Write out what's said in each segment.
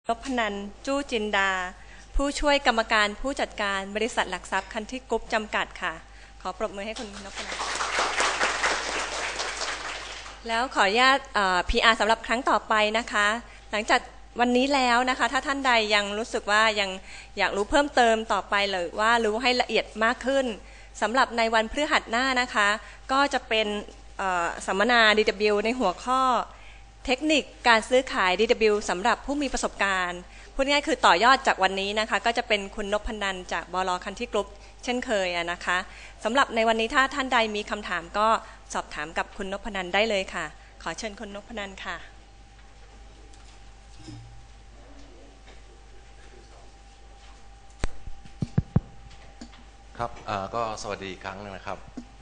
นพนันท์จู้จินดาผู้ช่วยกรรมการผู้จัดการบริษัทหลักทรัพย์คันทรีกรุ๊ปจำกัดค่ะขอปรบมือให้คุณนพนันท์แล้วขออนุญาตPR สำหรับครั้งต่อไปนะคะหลังจากวันนี้แล้วนะคะถ้าท่านใดยังรู้สึกว่ายังอยากรู้เพิ่มเติมต่อไปหรือว่ารู้ให้ละเอียดมากขึ้นสำหรับในวันพฤหัสหน้านะคะก็จะเป็นสัมมนา DW ในหัวข้อเทคนิคการซื้อขาย DW สำหรับผู้มีประสบการณ์พูดง่ายๆคือต่อยอดจากวันนี้นะคะก็จะเป็นคุณนพนันท์จากบล.คันทรีกรุ๊ปเช่นเคยนะคะสำหรับในวันนี้ถ้าท่านใดมีคำถามก็สอบถามกับคุณนพนันท์ได้เลยค่ะขอเชิญคุณนพนันท์ค่ะครับก็สวัสดีอีกครั้งนึงนะครับ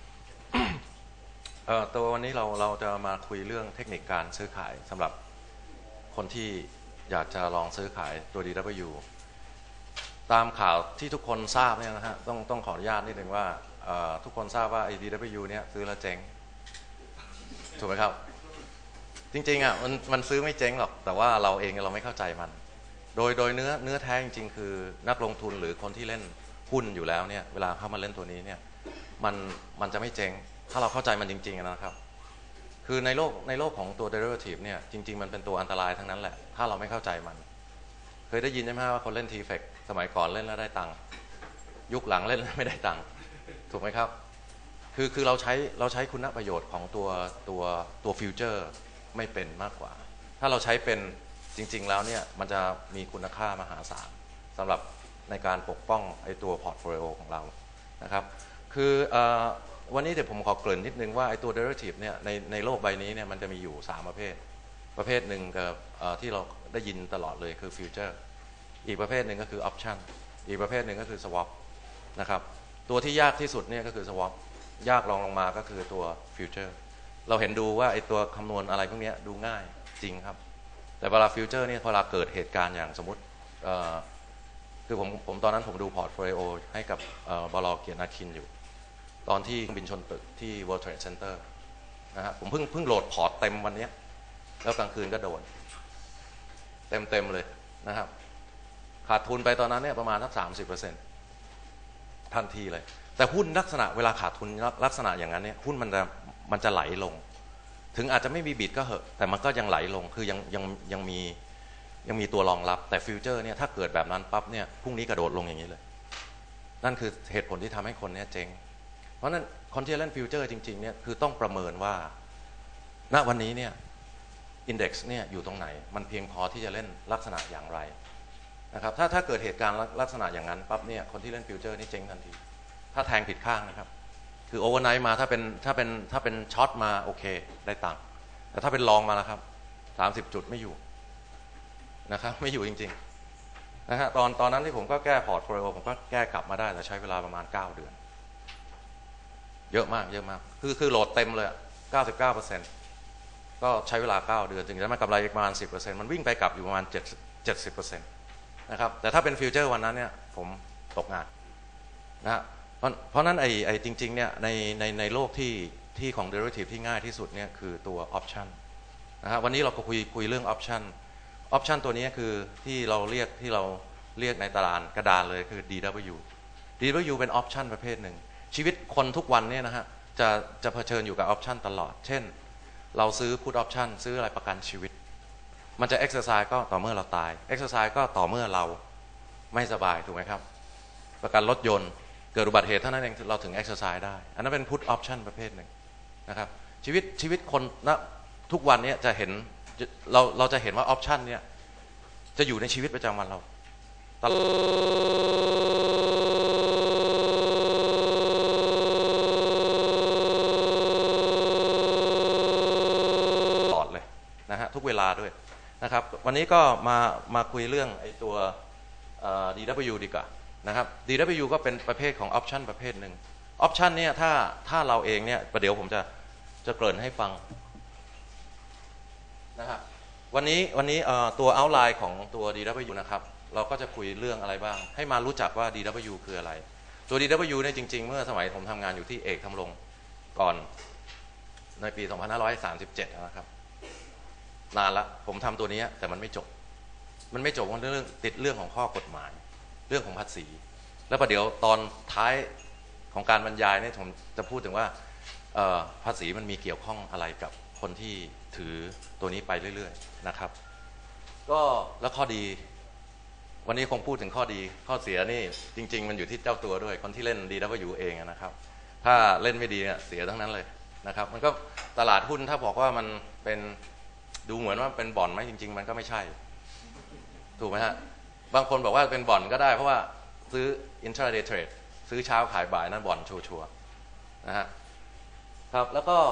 ตัววันนี้เราจะมาคุยเรื่องเทคนิคการซื้อขายสำหรับคนที่อยากจะลองซื้อขายตัว DW ตามข่าวที่ทุกคนทราบเนี่ยนะฮะต้องขออนุญาตนิดนึงว่าทุกคนทราบว่าไอ้ DW เนี่ยซื้อแล้วเจ๊งถูกไหมครับจริงๆอ่ะมันซื้อไม่เจ๊งหรอกแต่ว่าเราเองเราไม่เข้าใจมันโดยเนื้อแท้จริงๆคือนักลงทุนหรือคนที่เล่นหุ้นอยู่แล้วเนี่ยเวลาเข้ามาเล่นตัวนี้เนี่ยมันจะไม่เจ๊งถ้าเราเข้าใจมันจริงๆนะครับคือในโลกของตัว derivative เนี่ยจริงๆมันเป็นตัวอันตรายทั้งนั้นแหละถ้าเราไม่เข้าใจมันเคยได้ยินใช่ไหมว่าคนเล่น TFX สมัยก่อนเล่นแล้วได้ตังค์ยุคหลังเล่นแล้วไม่ได้ตังค์ถูกไหมครับคือเราใช้คุณประโยชน์ของตัวฟิวเจอร์ไม่เป็นมากกว่าถ้าเราใช้เป็นจริงๆแล้วเนี่ยมันจะมีคุณค่ามหาศาลสำหรับในการปกป้องไอ้ตัวพอร์ตโฟลิโอของเรานะครับคือวันนี้เดี๋ยวผมขอเกริ่นนิดนึงว่าไอ้ตัว derivative เนี่ยในโลกใบนี้เนี่ยมันจะมีอยู่3ประเภทหนึ่งกับที่เราได้ยินตลอดเลยคือ future อีกประเภทหนึ่งก็คือ option อีกประเภทหนึ่งก็คือ swap นะครับตัวที่ยากที่สุดเนี่ยก็คือ swap ยากรองลงมาก็คือตัว future เราเห็นดูว่าไอ้ตัวคำนวณอะไรพวกนี้ดูง่ายจริงครับแต่เวลา future เนี่ยพอเราเกิดเหตุการณ์อย่างสมมติคือผมตอนนั้นผมดูพอร์ตโฟลิโอให้กับบล.เกียรตินาคินอยู่ตอนที่บินชนตึกที่ World Trade Center นะฮะผมเพิ่งโหลดพอร์ตเต็มวันนี้แล้วกลางคืนก็โดนเต็มเลยนะครับขาดทุนไปตอนนั้นเนี่ยประมาณสัก 30% ทันทีเลยแต่หุ้นลักษณะเวลาขาดทุนลักษณะอย่างนั้นเนี่ยหุ้นมันจะไหลลงถึงอาจจะไม่มีบิดก็เหอะแต่มันก็ยังไหลลงคือยังมีตัวรองรับแต่ฟิวเจอร์เนี่ยถ้าเกิดแบบนั้นปั๊บเนี่ยพรุ่งนี้กระโดดลงอย่างนี้เลยนั่นคือเหตุผลที่ทำให้คนเนี่ยเจ๊งเพราะนั้นคนที่เล่นฟิวเจอร์จริงๆเนี่ยคือต้องประเมินว่าณวันนี้เนี่ยอินเด็กซ์เนี่ยอยู่ตรงไหนมันเพียงพอที่จะเล่นลักษณะอย่างไรนะครับถ้าเกิดเหตุการณ์ลักษณะอย่างนั้นปั๊บเนี่ยคนที่เล่นฟิวเจอร์นี่เจ๊งทันทีถ้าแทงผิดข้างนะครับคือโอเวอร์ไนท์มาถ้าเป็นช็อตมาโอเคได้ตังค์แต่ถ้าเป็นลองมาแล้วครับ30 จุดไม่อยู่นะครับไม่อยู่จริงๆนะฮะตอนนั้นที่ผมก็แก้พอร์ตโฟลิโอผมก็แก้กลับมาได้แต่ใช้เวลาประมาณ9 เดือนเยอะมากคือโหลดเต็มเลย 99% ก็ใช้เวลา9 เดือนถึงจะมากำไรประมาณ 10% มันวิ่งไปกลับอยู่ประมาณ70% นะครับแต่ถ้าเป็นฟิวเจอร์วันนั้นเนี่ยผมตกงานนะฮะเพราะนั้นไอ้จริงๆเนี่ยในโลกที่ของ derivative ที่ง่ายที่สุดเนี่ยคือตัว option นะฮะวันนี้เราก็คุยเรื่อง option ตัวนี้คือที่เราเรียกในตลาดกระดานเลยคือ DW เป็น option ประเภทหนึ่งชีวิตคนทุกวันเนี่ยนะฮะจะเผชิญอยู่กับ option ตลอดเช่นเราซื้อ put option ซื้ออะไรประกันชีวิตมันจะ exercise ก็ต่อเมื่อเราตาย exercise ก็ต่อเมื่อเราไม่สบายถูกไหมครับประกันรถยนต์เกิดอุบัติเหตุเท่านั้นเองเราถึง exercise ได้อันนั้นเป็น put option ประเภทหนึ่งนะครับชีวิตคนนะทุกวันนี้จะเห็นเราจะเห็นว่า option เนี่ยจะอยู่ในชีวิตประจำวันเราตลอดเลยนะฮะทุกเวลาด้วยนะครับวันนี้ก็มาคุยเรื่องไอ้ตัวDW ดีกว่านะครับ DW ก็เป็นประเภทของ option ประเภทหนึ่ง option เนี่ยถ้าเราเองเนี่ยประเดี๋ยวผมจะเกริ่นให้ฟังนะครับวันนี้ตัว outline ของตัว DW นะครับเราก็จะคุยเรื่องอะไรบ้างให้มารู้จักว่า DW คืออะไรตัว DW เนี่ยจริงๆเมื่อสมัยผมทำงานอยู่ที่เอกทำรงก่อนในปี 2537 นะครับนานละผมทำตัวนี้แต่มันไม่จบมันไม่จบเรื่องติดเรื่องของข้อกฎหมายเรื่องของภาษีแล้วประเดี๋ยวตอนท้ายของการบรรยายเนี่ยผมจะพูดถึงว่าภาษีมันมีเกี่ยวข้องอะไรกับคนที่ถือตัวนี้ไปเรื่อยๆนะครับก็แล้วข้อดีวันนี้คงพูดถึงข้อดีข้อเสียนี่จริงๆมันอยู่ที่เจ้าตัวด้วยคนที่เล่น DW เองนะครับถ้าเล่นไม่ดีเนี่ยเสียทั้งนั้นเลยนะครับมันก็ตลาดหุ้นถ้าบอกว่ามันเป็นดูเหมือนว่าเป็นบ่อนไหมจริงๆมันก็ไม่ใช่ถูกไหมฮะบางคนบอกว่าเป็นบ่อนก็ได้เพราะว่าซื้อ intraday trade ซื้อเช้าขายบ่ายนั่นบ่อนชัวร์ๆนะฮะครับแล้วก็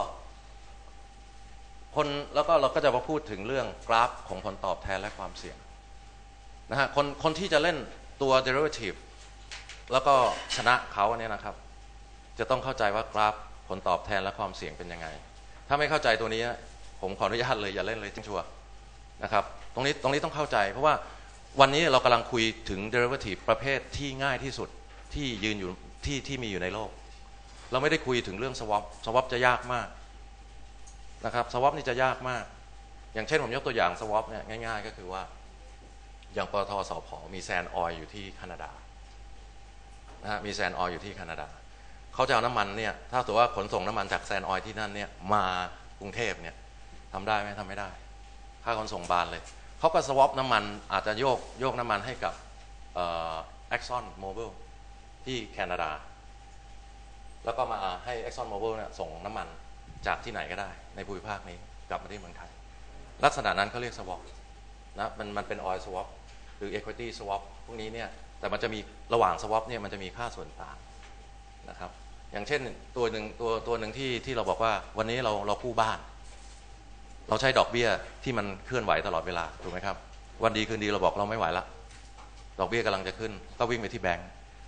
เราก็จะมาพูดถึงเรื่องกราฟของผลตอบแทนและความเสี่ยงนะฮะคนที่จะเล่นตัว derivative แล้วก็ชนะเขาเนี่ยนะครับจะต้องเข้าใจว่ากราฟผลตอบแทนและความเสี่ยงเป็นยังไงถ้าไม่เข้าใจตัวนี้ผมขออนุญาตเลยอย่าเล่นเลยชัวร์นะครับตรงนี้ต้องเข้าใจเพราะว่าวันนี้เรากำลังคุยถึง derivative ประเภทที่ง่ายที่สุดที่ยืนอยู่ที่มีอยู่ในโลกเราไม่ได้คุยถึงเรื่อง swap จะยากมากนะครับ swap นี่จะยากมากอย่างเช่นผมยกตัวอย่าง swap เนี่ยง่ายๆก็คือว่าอย่างปตท.สผ.มีแซนด์ออยล์อยู่ที่แคนาดานะฮะมีแซนด์ออยล์อยู่ที่แคนาดาเขาจะเอาน้ำมันเนี่ยถ้าถือว่าขนส่งน้ำมันจากแซนด์ออยล์ที่นั่นเนี่ยมากรุงเทพเนี่ยทำได้ไหมทำไม่ได้ค่าขนส่งบานเลยเขาก็สวอปน้ำมันอาจจะโยกน้ำมันให้กับExxon Mobil ที่แคนาดาแล้วก็มาให้ Exxon Mobil เนี่ยส่งน้ำมันจากที่ไหนก็ได้ในภูมิภาคนี้กลับมาที่เมืองไทยลักษณะนั้นเขาเรียกสวอปนะมันเป็น oil swap หรือ equity swap พวกนี้เนี่ยแต่มันจะมีระหว่าง swap เนี่ยมันจะมีค่าส่วนต่างนะครับอย่างเช่นตัวหนึ่งที่เราบอกว่าวันนี้เรากู้บ้านเราใช้ดอกเบี้ยที่มันเคลื่อนไหวตลอดเวลาถูกไหมครับวันดีคืนดีเราบอกเราไม่ไหวละดอกเบี้ยกำลังจะขึ้นก็วิ่งไปที่แบงก์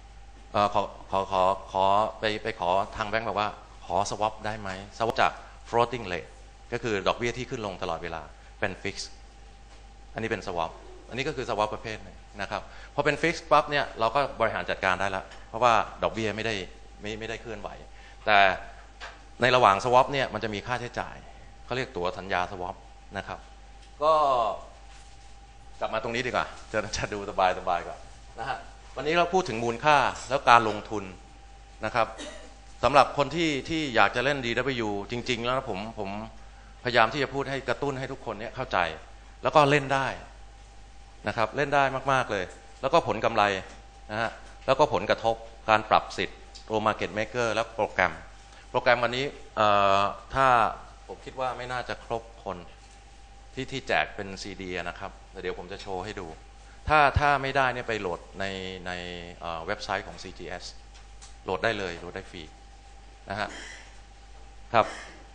ขอไปขอทางแบงก์บอกว่าขอ swap ได้ไหม swap จาก floating rate ก็คือดอกเบี้ยที่ขึ้นลงตลอดเวลาเป็น fix อันนี้เป็น swap อันนี้ก็คือ swap ประเภทนึงนะครับพอเป็น fix ปั๊บเนี่ยเราก็บริหารจัดการได้แล้วเพราะว่าดอกเบี้ยไม่ได้เคลื่อนไหวแต่ในระหว่าง swap เนี่ยมันจะมีค่าใช้จ่ายเขาเรียกตั๋วสัญญา swap นะครับก็กลับมาตรงนี้ดีกว่าจะดูสบายกว่านะฮะวันนี้เราพูดถึงมูลค่าแล้วการลงทุนนะครับสำหรับคนที่อยากจะเล่น DW จริงๆแล้วผมพยายามที่จะพูดให้กระตุ้นให้ทุกคนเนี่ยเข้าใจแล้วก็เล่นได้นะครับเล่นได้มากๆเลยแล้วก็ผลกำไรนะฮะแล้วก็ผลกระทบการปรับสิทธิ์ตัว Market Maker และโปรแกรมวันนี้ถ้าผมคิดว่าไม่น่าจะครบคนที่แจกเป็นซีดีนะครับแต่เดี๋ยวผมจะโชว์ให้ดูถ้าไม่ได้เนี่ยไปโหลดในเว็บไซต์ของ CGS โหลดได้เลยโหลดได้ฟรีนะฮะครับ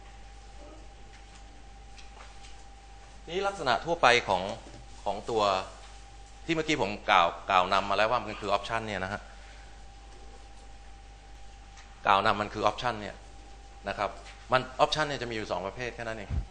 นี่ลักษณะทั่วไปของตัวที่เมื่อกี้ผมกล่าวนำมาแล้วว่ามันคือออปชันเนี่ยนะฮะกล่าวนำมันคือออปชันเนี่ยนะครับมันออปชันเนี่ยจะมีอยู่2ประเภทแค่นั้นเอง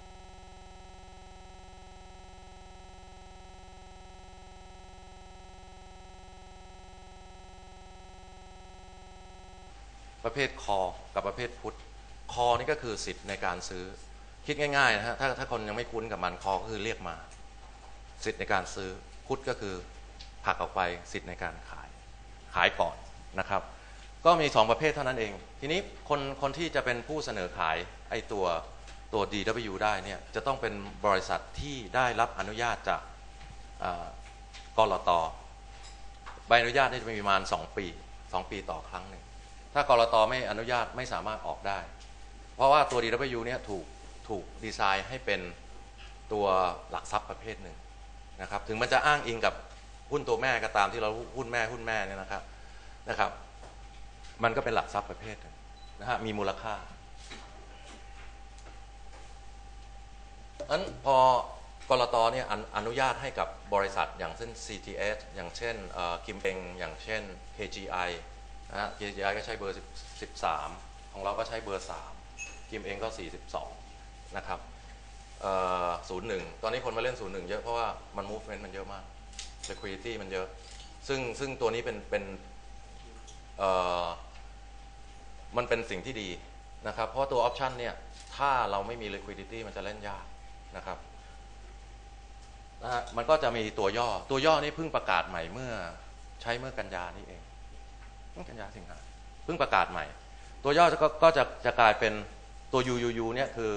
ประเภทคอกับประเภทพุทคอนี่ก็คือสิทธิ์ในการซื้อคิดง่ายๆนะฮะถ้าคนยังไม่คุ้นกับมันคอก็คือเรียกมาสิทธิ์ในการซื้อพุทก็คือผลักออกไปสิทธิ์ในการขายก่อนนะครับก็มี2ประเภทเท่านั้นเองทีนี้คนที่จะเป็นผู้เสนอขายไอ้ตัว DW ได้เนี่ยจะต้องเป็นบริษัทที่ได้รับอนุญาตจากกลต.ใบอนุญาตจะมีประมาณ2 ปีต่อครั้งหนึ่งถ้ากลต.ไม่อนุญาตไม่สามารถออกได้เพราะว่าตัว DW เนี่ยถูกดีไซน์ให้เป็นตัวหลักทรัพย์ประเภทหนึ่งนะครับถึงมันจะอ้างอิงกับหุ้นตัวแม่ก็ตามที่เราหุ้นแม่เนี่ยนะครับมันก็เป็นหลักทรัพย์ประเภทหนึ่งนะฮะมีมูลค่านั้นพอกลต.เนี่ยอนุญาตให้กับบริษัทอย่างเช่น CTS อย่างเช่นคิมเองอย่างเช่น KGI นะฮะ KGI ก็ใช้เบอร์13ของเราก็ใช้เบอร์3คิมเองก็42นะครับ01ตอนนี้คนมาเล่น01เยอะเพราะว่ามัน movement มันเยอะมาก liquidity มันเยอะซึ่งตัวนี้มันเป็นสิ่งที่ดีนะครับเพราะตัว option เนี่ยถ้าเราไม่มี liquidity มันจะเล่นยากนะครับนะฮะมันก็จะมีตัวย่อนี่เพิ่งประกาศใหม่เมื่อกันยานี่เองกันยาสิงหาเพิ่งประกาศใหม่ตัวย่อก็จะกลายเป็นตัว UUU เนี่ยคือ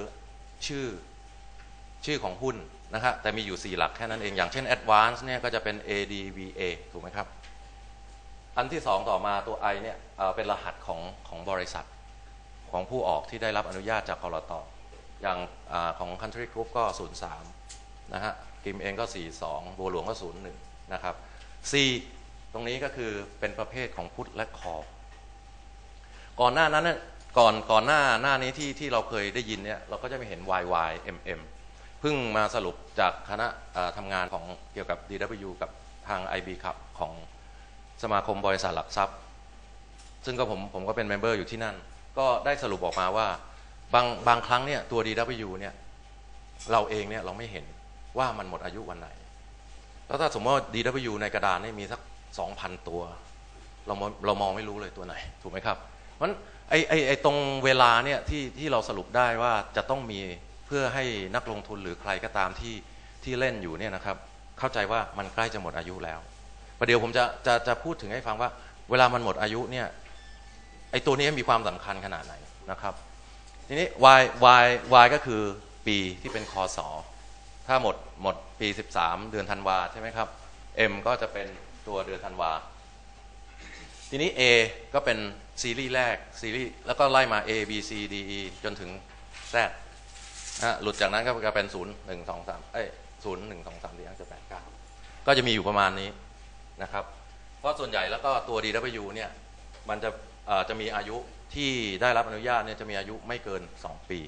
ชื่อของหุ้นนะฮะแต่มีอยู่4หลักแค่นั้นเองอย่างเช่น Advance เนี่ยก็จะเป็น ADVA ถูกไหมครับอันที่2ต่อมาตัว I เนี่ยเป็นรหัสของบริษัทของผู้ออกที่ได้รับอนุญาตจากกลต.อย่างของ Country Group ก็ 03 นะฮะกิมเองก็ 42 บัวหลวงก็ 01 นะครับ C ตรงนี้ก็คือเป็นประเภทของพุทธและคอก่อนหน้านั้นก่อนหน้านี้ที่เราเคยได้ยินเนี่ยเราก็จะไม่เห็น YYMM เพิ่งมาสรุปจากคณะทำงานของเกี่ยวกับ DW กับทาง IB ครับของสมาคมบริษัทหลักทรัพย์ซึ่งก็ผมก็เป็นเมมเบอร์อยู่ที่นั่นก็ได้สรุปออกมาว่าบางครั้งเนี่ยตัว DW เนี่ยเราเองเนี่ยเราไม่เห็นว่ามันหมดอายุวันไหนแล้วถ้าสมมติว่า DW ในกระดานนี่มีสัก 2,000 ตัวเรามองไม่รู้เลยตัวไหนถูกไหมครับเพราะฉะนั้นไอ้ตรงเวลาเนี่ยที่เราสรุปได้ว่าจะต้องมีเพื่อให้นักลงทุนหรือใครก็ตามที่เล่นอยู่เนี่ยนะครับเข้าใจว่ามันใกล้จะหมดอายุแล้วประเดี๋ยวผมจะพูดถึงให้ฟังว่าเวลามันหมดอายุเนี่ยไอ้ตัวนี้มีความสำคัญขนาดไหนนะครับทีนี้ Y ก็คือปีที่เป็นคศถ้าหมดปี13เดือนธันวาใช่ไหมครับ M ก็จะเป็นตัวเดือนธันวาทีนี้ A ก็เป็นซีรีส์แรกซีรีส์แล้วก็ไล่มา A B C D E จนถึง Z หลุดจากนั้นก็จะเป็น0 1 2 3 0 1 2 3 4 5 7 8 9ก็จะมีอยู่ประมาณนี้นะครับเพราะส่วนใหญ่แล้วก็ตัว DW เนี่ยมันจะมีอายุที่ได้รับอนุญาตเนี่ยจะมีอายุไม่เกิน2 ปี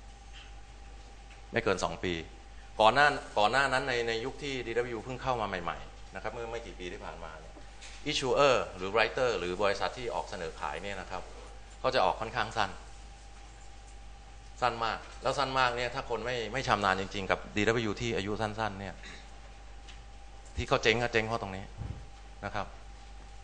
ไม่เกิน2 ปีก่อนหน้านั้นในยุคที่ DW เพิ่งเข้ามาใหม่ๆนะครับเมื่อไม่กี่ปีที่ผ่านมาเนี่ย issuer หรือ writer หรือบริษัทที่ออกเสนอขายเนี่ยนะครับก็จะออกค่อนข้างสั้นมากแล้วสั้นมากเนี่ยถ้าคนไม่ชำนาญจริงๆกับ DW ที่อายุสั้นๆเนี่ยที่เขาเจ๊งก็เจ๊งเพราะตรงนี้นะครับ